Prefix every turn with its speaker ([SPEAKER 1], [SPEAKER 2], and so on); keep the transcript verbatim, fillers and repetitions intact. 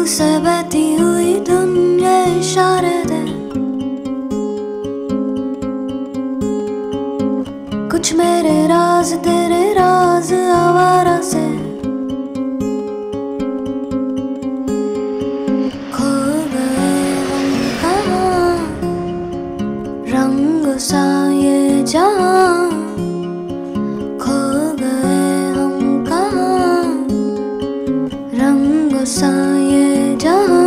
[SPEAKER 1] से बहती हुई धुन ये इशारे दे, कुछ मेरे राज तेरे राज आवारा से। खो गए हम कहाँ, रंग सा ये जहाँ, खो गए हम कहाँ, रंग सा ये जहाँ।